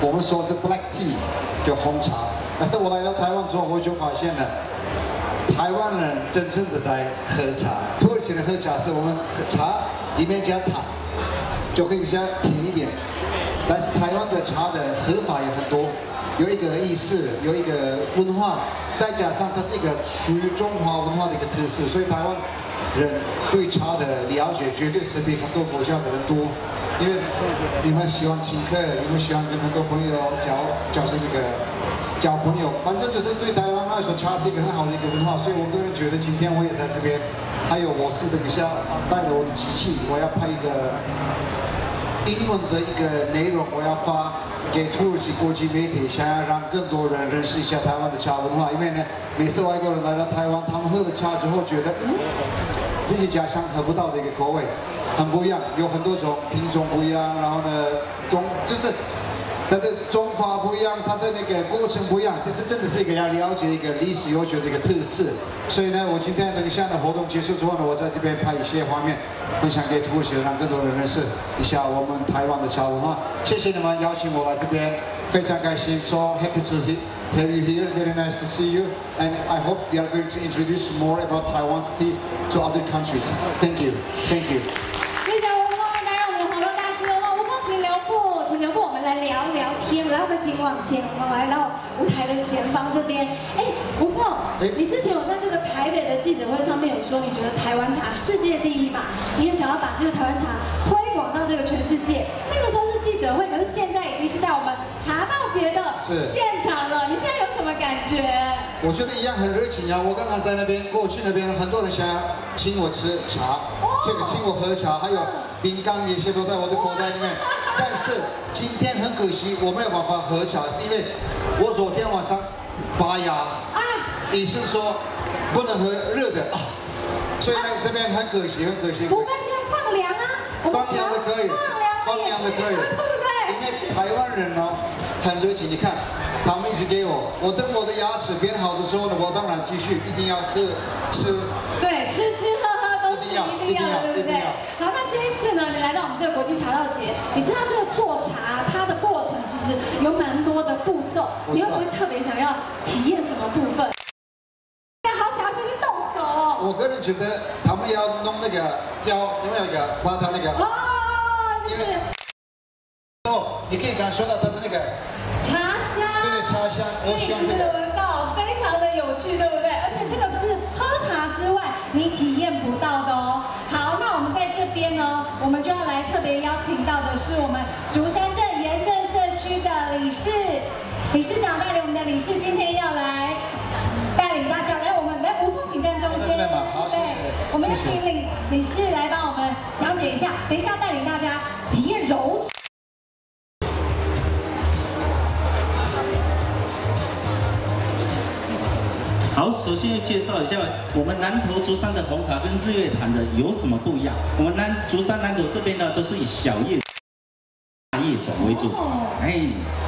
我们说的 black tea 就红茶。但是我来到台湾之后，我就发现了，台湾人真正的在喝茶。土耳其的喝茶是我们茶里面加糖，就会比较甜一点。但是台湾的茶的喝法也很多，有一个意识，有一个文化，再加上它是一个属于中华文化的一个特色，所以台湾人对茶的了解绝对是比很多国家的人多。因为你们喜欢请客，你们喜欢跟很多朋友交朋友，反正就是对台湾来说，茶是一个很好的一个文化。所以我个人觉得，今天我也在这边，还有我是等一下带着我的机器，我要拍一个英文的一个内容，我要发给土耳其国际媒体，想要让更多人认识一下台湾的茶文化。因为呢，每次外国人来到台湾，他们喝了茶之后，觉得自己家乡喝不到的一个口味，很不一样，有很多种品种不一样，然后呢，就是它的种法不一样，它的那个过程不一样，这是真的是一个要了解一个历史悠久的一个特色。所以呢，我今天等一下的活动结束之后呢，我在这边拍一些画面，分享给土耳其人，让更多人认识一下我们台湾的茶文化。谢谢你们邀请我来这边，非常开心。So happy to have you here. Very nice to see you. And I hope we are going to introduce more about Taiwan's tea to other countries. Thank you. Thank you. 谢谢吴峰，当然我们活动大师了。吴峰，请留步，请留步，我们来聊聊天。然后请往前，我们来到舞台的前方这边。哎，吴峰，你之前有在这个台北的记者会上面有说，你觉得台湾茶世界第一嘛？你也想要把这个台湾茶推广到这个全世界。那个时候是记者会，可是现在已经是在我们茶道节的现场了。你现在有什么感觉？ 我觉得一样很热情啊！我刚刚在那边过去那边，很多人想要请我吃茶，这个请我喝茶，还有饼干那些都在我的口袋里面。但是今天很可惜，我没有办法喝茶，是因为我昨天晚上拔牙，医生说不能喝热的啊，所以呢这边很可惜，很可惜。 不会现在放凉啊？ 放凉的可以，放凉的可以，对不对？因为台湾人哦很热情，你看。他们一直给我，我等我的牙齿变好的时候呢，我当然继续一定要吃。对， 吃喝都是一定要的，对不对？好，那这一次呢，你来到我们这个国际茶道节，你知道这个做茶它的过程其实有蛮多的步骤，你会不会特别想要体验什么部分？好想要先去动手哦。 我个人觉得他们要弄那个有没有一个把它那个因为你可以感受到它的那个茶香。 茶香，我喜欢这个。 闻到，非常的有趣，对不对？而且这个是喝茶之外你体验不到的哦。好，那我们在这边呢，我们就要来特别邀请到的是我们竹山镇盐镇社区的理事长带领我们的理事，今天要来带领大家来，我们来吴峰请站中间。 好，谢谢。 我们请理事来帮我们讲解一下，等一下带领大家体验揉茶。 好，首先介绍一下我们南投竹山的红茶跟日月潭的有什么不一样。我们竹山南投这边呢，都是以小叶大叶种为主。